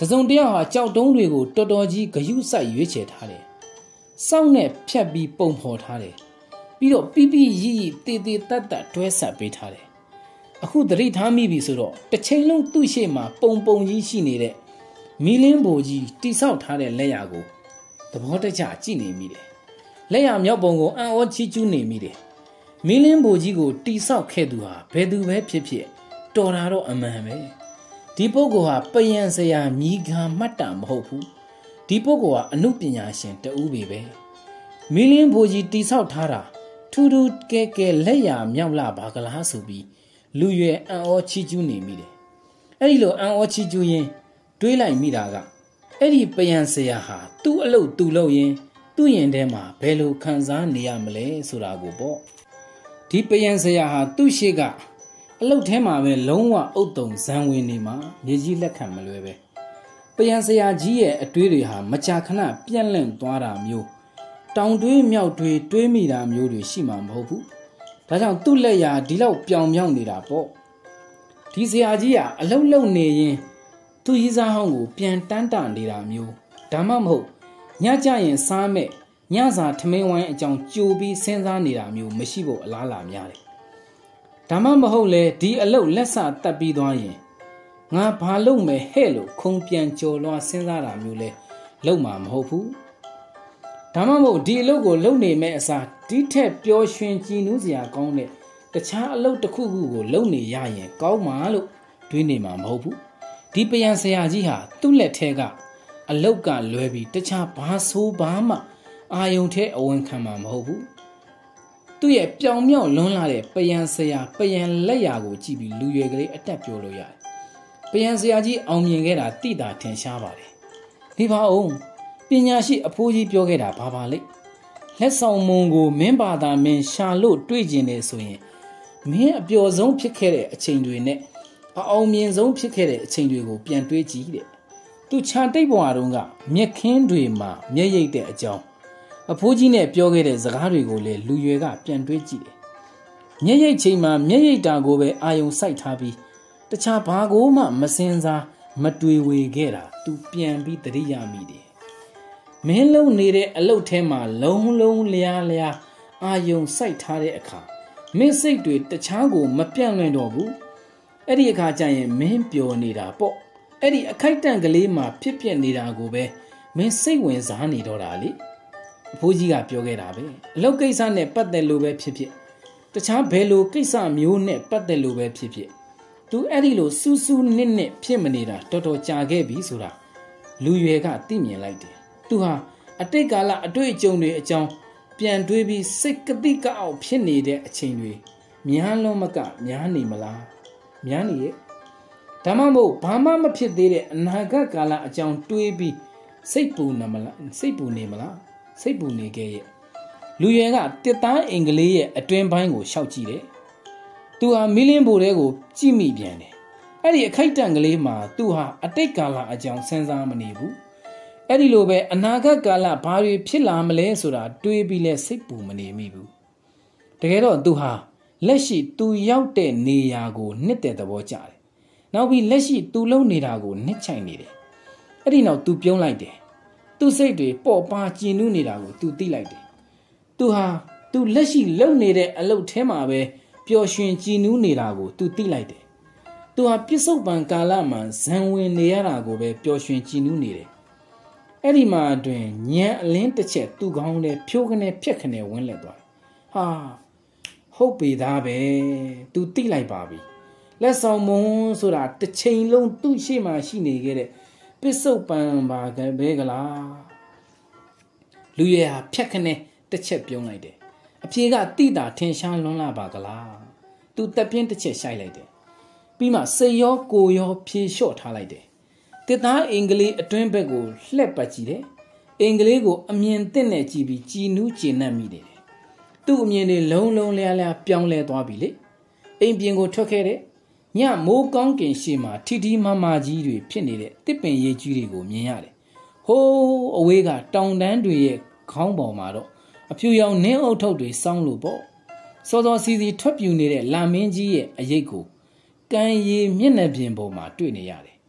တစုံတယောက်ဟာကြောက်တုံးတွေကိုတော်တော်ကြီးဂယုစိုက်ရွေးချယ်ထားတယ်စောင့်နဲ့ဖြတ်ပြီးပုံဖော်ထားတယ်ပြီးတော့ပြပြရီတေတေတတ်တတ်တွဲဆက်ပေးထားတယ်အခုသတိထားမိပြီဆိုတော့တစ်ချိန်လုံးသူ့ရှေ့မှာပုံကြီးရှိနေတဲ့မီလင်းဘိုကြီးတိဆောက်ထားတဲ့လက်ရာကိုသဘောတကျကြည့်နေမိတယ်လက်ရာမြောက်ပုံကိုအံ့ဩချီးကျူးနေမိတယ်မီလင်းဘိုကြီးကိုတိဆောက်ခဲ့သူဟာဘယ်သူပဲဖြစ်ဖြစ်တော်တာတော့အမှန်ပဲဒီပုဂ္ဂိုလ်ဟာပယံစရာမြည်ခံမှတ်တာမဟုတ်ဘူးဒီပုဂ္ဂိုလ်ဟာအနုပညာရှင်တဦးပဲမီလင်းဘိုကြီးတိဆောက်ထားတာထူးထူးကဲကဲလက်ရာမြောက်လာပါကလားဆိုပြီးလူရွယ်အံ့ဩချီးကျူးနေမိတယ်အဲ့ဒီလိုအံ့ဩချီးကျူးရင်တွေးလိုက်မိတာကအဲ့ဒီပယံစရာဟာသူ့အလုပ်သူ့လုပ်ရင်သူ့ရင်ထဲမှာဘယ်လိုခံစားနေရမလဲဆိုတာကိုပေါ့ဒီပယံစရာဟာသူ့ရှိကအလုတ်ထဲမှာပဲလုံးဝအုတ်တုံဇံဝင်နေမှာမြေကြီးလက်ခံမလွဲပဲပယံစရာကြီးရဲ့အတွေးတွေဟာမကြာခဏပြန့်လန့်သွားတာမျိုးတောင်တွေးမြောက်တွေးမိတာမျိုးတွေရှိမှာမဟုတ်ဘူးဒါကြောင့်သူ့လက်ရာဒီလောက်ပြောင်မြောက်နေတာပေါ့ဒီစရာကြီးကအလုတ်လုံနေရင်သူ့ရီးစားဟောင်းကိုပြန်တန်းတနေတာမျိုးဒါမှမဟုတ်ညကြရင်စားမဲ့ညစာထမင်းဝိုင်းအကြောင်းကြိုပြီးစဉ်းစားနေတာမျိုးမရှိဖို့အလားအလာများတယ်ဒါမှမဟုတ်လေဒီအလုတ်လက်စတက်ပြီးသွားရင်ငါဘာလုပ်မယ်ဟဲ့လို့ခုံပြန်ကြော်လွှားစဉ်းစားတာမျိုးလဲလုပ်မှာမဟုတ်ဘူးဒါမှမဟုတ်ဒီအလုတ်ကိုလုပ်နေမဲ့အစားဒီထက်ပျော်ရွှင်ကြည်နူးစရာကောင်းတဲ့တခြားအလုတ်တစ်ခုခုကိုလုပ်နေရရင်ကောင်းမှာလို့တွေးနေမှာမဟုတ်ဘူးဒီပယံဆရာကြီးဟာသူ့လက်ထဲကအလုတ်ကလွဲပြီးတခြားဘာဆိုးဘာမှအာယုံထဲအဝင်ခံမှာမဟုတ်ဘူးသူ့ရဲ့ပြောင်မြောက်လွန်းလာတဲ့ပယံဆရာပယံလက်ရာကိုကြည့်ပြီးလူရွယ်ကလေးအတက်ပြောလို့ရတယ်ပယံဆရာကြီးအောင်မြင်ခဲ့တာတိတာထင်ရှားပါတယ်ဒီပါအောင်ပညာရှိအဖိုးကြီးပြောခဲ့တာဘာလဲလက်ဆောင်မုံကိုမင်းဘာသာမင်းရှာလို့တွေ့ကျင်တယ်ဆိုရင်မင်းအပျော်ဆုံးဖြစ်ခဲ့တဲ့အချိန်တွေနဲ့အအောင်မြင်ဆုံးဖြစ်ခဲ့တဲ့အချိန်တွေကိုပြန်တွေးကြည့်တဲ့သူခြံတိတ်ဘဝတုန်းကမြက်ခင်းတွေမှာမျက်ရိပ်တဲ့အကြောင်းအဖိုးကြီးနဲ့ပြောခဲ့တဲ့စကားတွေကိုလည်းလူရွယ်ကပြန်တွေးကြည့်တယ်မျက်ရိပ်ချိန်မှာမျက်ရိပ်တာကိုပဲအာယုံစိုက်ထားပြီးတခြားဘာကိုမှမစင်စားမတွေးဝေခဲ့တာသူပြန်ပြီးသတိရမိတယ်မင်းလုံးနေတဲ့အလုတ်ထဲမှာလုံးလုံးလျားအာယုံစိုက်ထားတဲ့အခါမင်းစိတ်တွေတခြားကိုမပြန့်လွင့်တော့ဘူးအဲ့ဒီအခါကျရင်မင်းပျော်နေတာပေါ့အဲ့ဒီအခိုက်အတန့်ကလေးမှာဖြစ်ပျက်နေတာကိုပဲမင်းစိတ်ဝင်စားနေတော့တာလေအဖိုးကြီးကပြောခဲ့တာပဲအလုတ်ကိစ္စနဲ့ပတ်သက်လို့ပဲဖြစ်ဖြစ်တခြားဘယ်လိုကိစ္စမျိုးနဲ့ပတ်သက်လို့ပဲဖြစ်ဖြစ်သူအဲ့ဒီလိုစူးစူးနစ်ဖြစ်မနေတာတော်တော်ကြာခဲ့ပြီဆိုတာလူရွယ်ကသိမြင်လိုက်တယ်သူဟာအတိတ်ကာလအတွေ့အကြုံတွေအကြောင်းပြန်တွေးပြီးစိတ်ကတိကအောက်ဖြစ်နေတဲ့အချိန်တွေများလုံးမကများနေမလားများနေရဲ့ဒါမှမဟုတ်ဘာမှမဖြစ်သေးတဲ့အနာဂတ်ကာလအကြောင်းတွေးပြီးစိတ်ပူနေမလားစိတ်ပူနေခဲ့ရဲ့လူရွယ်ကတစ်သားအင်္ဂလိပ်ရဲ့အတွင်းပိုင်းကိုရှောက်ကြည့်တယ်သူဟာမီလင်းဘိုတဲကိုကြည့်မိပြန်တယ်အဲ့ဒီအခိုက်အတန့်ကလေးမှာသူဟာအတိတ်ကာလအကြောင်းစဉ်းစားမနေဘူးအဲ့ဒီလိုပဲအနာဂတ်ကာလဘာတွေဖြစ်လာမလဲဆိုတာတွေးပြီးလဲစိတ်ပူမနေမိဘူးတကယ်တော့သူဟာလက်ရှိသူရောက်တဲ့နေရာကိုနှစ်တဲ့သဘောကျတယ်နောက်ပြီးလက်ရှိသူလုံနေတာကိုနှစ်ချိုင်နေတယ်အဲ့ဒီနောက်သူပြုံးလိုက်တယ်သူစိတ်တွေပေါ့ပါကြည်နူးနေတာကိုသူသိလိုက်တယ်သူလက်ရှိလုံနေတဲ့အလုပ်ထဲမှာပဲပျော်ရွှင်ကြည်နူးနေတာကိုသူသိလိုက်တယ်သူဟာပြစ္ဆုတ်ပံကာလမှာဇံဝင်နေရတာကိုပဲပျော်ရွှင်ကြည်နူးနေတယ်အဲ့ဒီမှာအတွင်ညံအလင်းတစ်ချက်သူ့ကောင်းလဲဖြိုးခနဲ့ဖြက်ခနဲ့ဝင်းလက်သွားဟာဟုတ်ပေသားပဲသူသိလိုက်ပါပြီလက်ဆောင်မုံဆိုတာတစ်ချိန်လုံးသူ့ရှေ့မှာရှိနေခဲ့တဲ့ပစ္စုပန်ပါကပဲကလားလူရဟာဖြက်ခနဲ့တစ်ချက်ပြုံးလိုက်တယ်အဖြေကတိတာထင်ရှားလွန်းလာပါကလားသူတက်ပြင်းတစ်ချက်ရှိုက်လိုက်တယ်ပြီးမှစိတ်ရောကိုယ်ရောဖြေလျှော့ထားလိုက်တယ်တစ်သားအင်္ဂလိပ်အတွင်းဘက်ကိုလှည့်ပတ်ကြည့်တယ်အင်္ဂလိပ်ကိုအမြင်သင့်နဲ့ကြည့်ပြီးကြည်နူးကျေနပ်မိတယ်သူ့အမြင်တွေလုံးလျားပြောင်းလဲသွားပြီလေအိမ်ပြင်ကိုထွက်ခဲ့တဲ့ညမိုးကောင်းကင်ရှေ့မှာထီထီမာမာကြီးတွေဖြစ်နေတဲ့တစ်ပင်ရိပ်ကြီးတွေကိုမြင်ရတယ်ဟိုးအဝေးကတောင်တန်းတွေရဲ့ခေါင်းပေါ်မှာတော့အဖြူရောင်နင်းအုပ်ထုပ်တွေစောင်းလို့ပေါ့စောစောစီစီထွက်ပြူနေတဲ့လာမင်းကြီးရဲ့အရိပ်ကိုကံရည်မျက်နှာပြင်ပေါ်မှာတွေ့နေရတယ်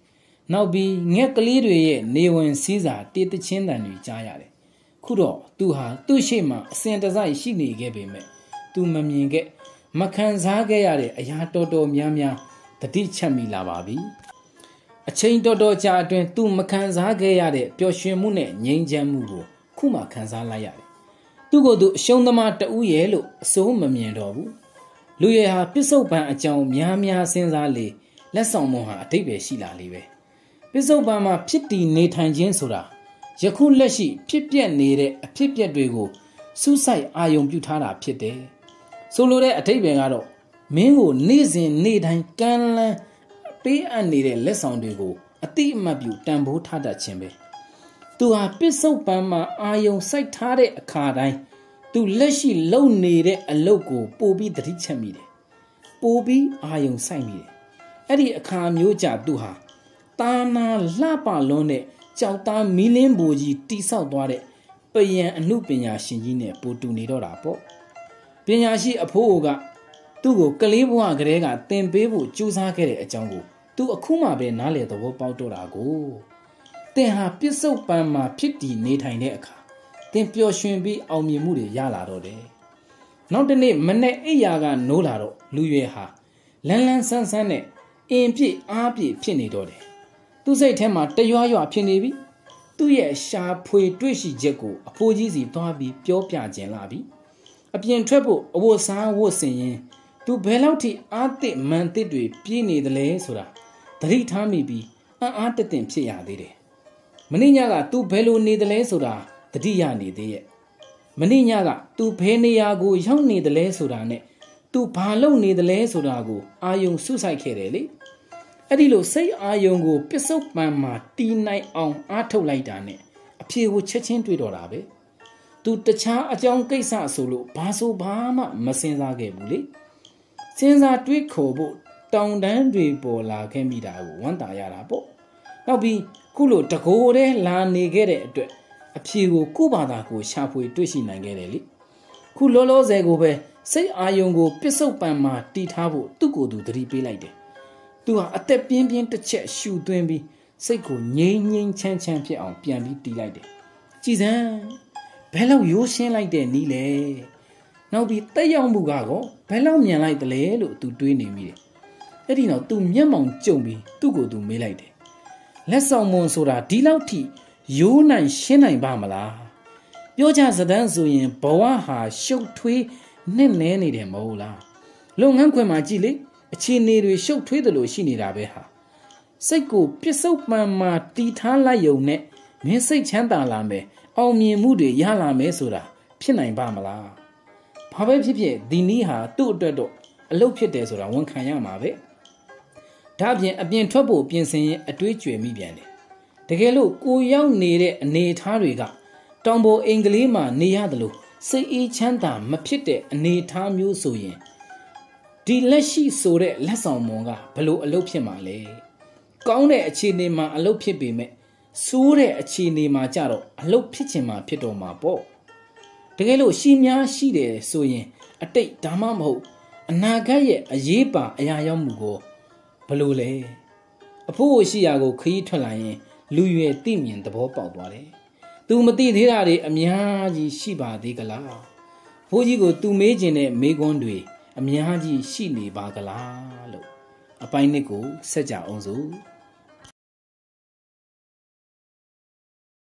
နောက်ပြီးငှက်ကလေးတွေရဲ့နေဝင်စည်းစာတေးတချင်းတန်တွေကြားရတယ်ခုတော့သူဟာသူ့ရှိမှအစင်တစိုက်ရှိနေခဲ့ပေမဲ့သူမမြင်ခဲ့မခံစားခဲ့ရတဲ့အရာတော်တော်များများတတိချက်မိလာပါပြီအချိန်တော်တော်ကြာအတွင်းသူမခံစားခဲ့ရတဲ့ပျော်ရွှင်မှုနဲ့ငြိမ်းချမ်းမှုကိုခုမှခံစားလိုက်ရတယ်သူကိုယ်သူအရှုံးသမားတဦးရဲ့လို့အစိုးမမြင်တော့ဘူးလူရဲ့ဟာပစ္စုပန်အကြောင်းများများစဉ်းစားလေလက်ဆောင်မွန်ဟာအတိတ်ပဲရှိလာလေပဲပစ္စုပန်မှာဖြစ်တည်နေထိုင်ခြင်းဆိုတာယခုလက်ရှိဖြစ်ပျက်နေတဲ့အဖြစ်ပျက်တွေကိုစူးစိုက်အာယုံပြုထားတာဖြစ်တယ်ဆိုလိုတဲ့အတိတ်ပဲကတော့မင်းကိုနေ့စဉ်နေ့တိုင်းကမ်းလှမ်းပေးအပ်နေတဲ့လက်ဆောင်တွေကိုအတိအမှတ်ပြုတန်ဖိုးထားတတ်ခြင်းပဲသူဟာပစ္စုပန်မှာအာယုံစိုက်ထားတဲ့အခါတိုင်းသူလက်ရှိလုပ်နေတဲ့အလုပ်ကိုပို့ပြီးသတိချက်မိတယ်ပို့ပြီးအာယုံစိုက်မိတယ်အဲ့ဒီအခါမျိုးကြသူဟာတာနာလှပလွန်းတဲ့ကြောက်သားမီလင်းဘူကြီးတိဆောက်သွားတဲ့ပယံအမှုပညာရှင်ကြီးနဲ့ပိုတူနေတော့တာပေါ့ပညာရှိအဖိုးကသူ့ကိုကလေးဘဝကလေးကသင်ပေးဖို့ကြိုးစားခဲ့တဲ့အကြောင်းကိုသူအခုမှပဲနားလေသဘောပေါက်တော့တာကိုသင်ဟာပစ္စုပန်မှာဖြစ်တည်နေထိုင်တဲ့အခါသင်ပျော်ရွှင်ပြီးအောင်မြင်မှုတွေရလာတော့တယ်နောက်တနေ့မနေ့အိယာကနိုးလာတော့လူရွယ်ဟာလန်းလန်းဆန်းဆန်းနဲ့အင်ပြည့်အားပြည့်ဖြစ်နေတော့တယ်သူ့စိတ်ထဲမှာတရွရွဖြစ်နေပြီသူ့ရဲ့ရှာဖွေတွေ့ရှိချက်ကိုအဖိုးကြီးစီသွားပြီးပြောပြခြင်းလာပြီအပြင်ထွက်ဖို့အဝတ်စားဝတ်ဆင်ရင်သူဘယ်လောက်ထိအားသစ်မှန်သစ်တွေပြေးနေသလဲဆိုတာသတိထားမိပြီးအားတသင့်ဖြစ်ရသေးတယ်မင်းညကသူဘယ်လိုနေသလဲဆိုတာသတိရနေသေးရဲ့မင်းညကသူဘယ်နေရာကိုရောက်နေသလဲဆိုတာနဲ့သူဘာလုပ်နေသလဲဆိုတာကိုအာယုံစုစိုက်ခဲ့တယ်လေအဲ့ဒီလိုစိတ်အာယုံကိုပစ္စုပန်မှာတီးနိုင်အောင်အားထုတ်လိုက်တာနဲ့အဖြေကိုချက်ချင်းတွေ့တော့တာပဲသူတခြားအကြောင်းကိစ္စဆိုလို့ဘာဆိုဘာမှမစင်စားခဲ့ဘူးလေစဉ်းစားတွေးခေါ်ဖို့တောင်တန်းတွေပေါ်လာခဲ့မိတာကိုဝမ်းသာရတာပေါ့နောက်ပြီးခုလိုတကိုယ်တည်းလာနေခဲ့တဲ့အတွက်အဖြေကိုကိုယ့်ဘာသာကိုရှာဖွေတွေ့ရှိနိုင်ခဲ့တယ်လေခုလောလောဆယ်ကိုပဲစိတ်အာယုံကိုပစ္စုပန်မှာတီးထားဖို့သူ့ကိုယ်သူသတိပေးလိုက်တယ်သူဟာအသက်ပြင်းပြင်းတစ်ချက်ရှူသွင်းပြီးစိတ်ကိုငြိမ်းငြိမ်းချမ်းချမ်းဖြစ်အောင်ပြန်ပြီးတီးလိုက်တယ်ကြည်စမ်းဘယ်လောက်ရိုးရှင်းလိုက်တဲ့နီးလဲနောက်ပြီးတက်ရောက်မှုကောဘယ်လောက်မြန်လိုက်တလဲလို့သူတွေးနေမိတယ်အဲ့ဒီနောက်သူမျက်မှောင်ကျုံပြီးသူ့ကိုယ်သူမေးလိုက်တယ်လက်ဆောင်မွန်ဆိုတာဒီလောက်ထိရိုးနိုင်ရှင်းနိုင်ပါမလားပြောကြစတဲ့ဆိုရင်ဘဝဟာရှုပ်ထွေးနဲ့နဲနေတယ်မဟုတ်လားလုပ်ငန်းခွင်မှာကြည့်လေအခြေအနေတွေရှုပ်ထွေးတယ်လို့ရှိနေတာပဲဟာစိတ်ကိုပစ္စုပန်မှာတီးထားလိုက်ုံနဲ့မင်းစိတ်ချမ်းသာလာမယ်အောင်မြင်မှုတွေရလာမယ်ဆိုတာဖြစ်နိုင်ပါမလားဘာပဲဖြစ်ဖြစ်ဒီနည်းဟာသူ့အတွက်တော့အလုပ်ဖြစ်တယ်ဆိုတာဝန်ခံရမှာပဲဒါပြင်အပြင်ထွက်ဖို့ပြင်ဆင်ရင်အတွေးကျွေမိပြန်တယ်တကယ်လို့ကိုရောက်နေတဲ့အနေအထားတွေကတောင်ပေါ်အင်္ဂလိပ်မှာနေရတယ်လို့စိတ်အေးချမ်းသာမဖြစ်တဲ့အနေအထားမျိုးဆိုရင်ဒီလက်ရှိဆိုတဲ့လက်ဆောင်မွန်ကဘလို့အလုပ်ဖြစ်မှာလဲကောင်းတဲ့အခြေအနေမှာအလုပ်ဖြစ်ပေမဲ့ဆိုးတဲ့အခြေအနေမှာကြတော့အလုပ်ဖြစ်ချင်မှာဖြစ်တော့မှာပေါ့တကယ်လို့ရှိများရှိတယ်ဆိုရင်အတိတ်ဒါမှမဟုတ်အနာဂတ်ရဲ့အရေးပါအရာရောက်မှုကိုဘလို့လဲအဖို့ရှိရာကိုခရီးထွက်လာရင်လူရွယ်သိမြင်သဘောပေါက်သွားတယ်သူမသိသေးတာတွေအများကြီးရှိပါသေးကလားဘိုးကြီးကိုသူမေးခြင်းနဲ့မေးခွန်းတွေအများကြီးရှိနေပါကလားလို့အပိုင်းနှစ်ကိုဆက်ကြအောင်စို့